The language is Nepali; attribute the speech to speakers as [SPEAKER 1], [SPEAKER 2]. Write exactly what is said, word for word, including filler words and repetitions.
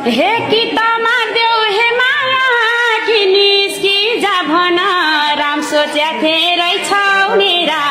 [SPEAKER 1] हे कि त माग्देऊ हे माया कि निस्कि जा भन राम सोच्या थिए रहेछौ नि